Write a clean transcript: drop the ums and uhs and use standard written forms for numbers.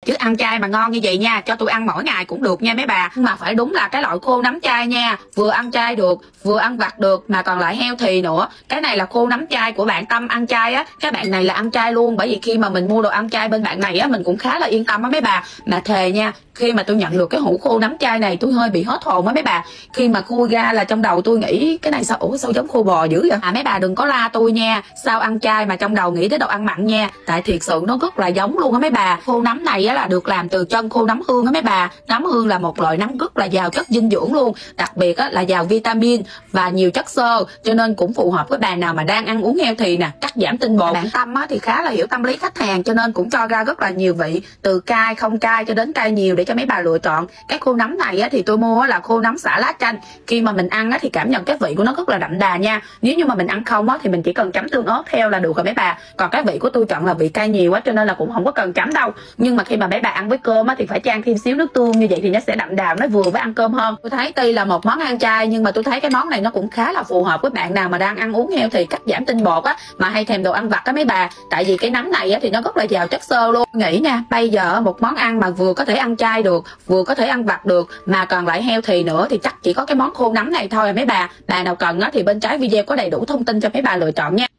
Chứ ăn chay mà ngon như vậy nha, cho tôi ăn mỗi ngày cũng được nha mấy bà. Nhưng mà phải đúng là cái loại khô nấm chay nha, vừa ăn chay được, vừa ăn vặt được mà còn lại healthy nữa. Cái này là khô nấm chay của bạn Tâm ăn chay á. Các bạn này là ăn chay luôn, bởi vì khi mà mình mua đồ ăn chay bên bạn này á, mình cũng khá là yên tâm á mấy bà. Mà thề nha, khi mà tôi nhận được cái hũ khô nấm chay này tôi hơi bị hết hồn á mấy bà. Khi mà khui ra là trong đầu tôi nghĩ cái này sao sao giống khô bò dữ vậy. Mấy bà đừng có la tôi nha, sao ăn chay mà trong đầu nghĩ tới đồ ăn mặn nha, tại thiệt sự nó rất là giống luôn á mấy bà. Khô nấm này á là được làm từ chân khô nấm hương á mấy bà. Nấm hương là một loại nấm rất là giàu chất dinh dưỡng luôn, đặc biệt á là giàu vitamin và nhiều chất xơ, cho nên cũng phù hợp với bà nào mà đang ăn uống healthy nè, cắt giảm tinh bột. Bạn Tâm á thì khá là hiểu tâm lý khách hàng, cho nên cũng cho ra rất là nhiều vị, từ cay không cay cho đến cay nhiều để cho mấy bà lựa chọn. Cái khô nấm này á thì tôi mua á là khô nấm xả lá chanh. Khi mà mình ăn á thì cảm nhận cái vị của nó rất là đậm đà nha. Nếu như mà mình ăn không á thì mình chỉ cần chấm tương ớt theo là được rồi mấy bà. Còn cái vị của tôi chọn là vị cay nhiều quá cho nên là cũng không có cần chấm đâu. Nhưng mà khi mà mấy bà ăn với cơm á thì phải chan thêm xíu nước tương, như vậy thì nó sẽ đậm đà, nó vừa với ăn cơm hơn. Tôi thấy tuy là một món ăn chay nhưng mà tôi thấy cái món này nó cũng khá là phù hợp với bạn nào mà đang ăn uống healthy, cắt giảm tinh bột á, mà hay thèm đồ ăn vặt á mấy bà. Tại vì cái nấm này á thì nó rất là giàu chất xơ luôn. Nghĩ nha, bây giờ một món ăn mà vừa có thể ăn chay được, vừa có thể ăn vặt được mà còn lại healthy nữa thì chắc chỉ có cái món khô nấm này thôi à mấy bà. Bà nào cần á thì bên trái video có đầy đủ thông tin cho mấy bà lựa chọn nha.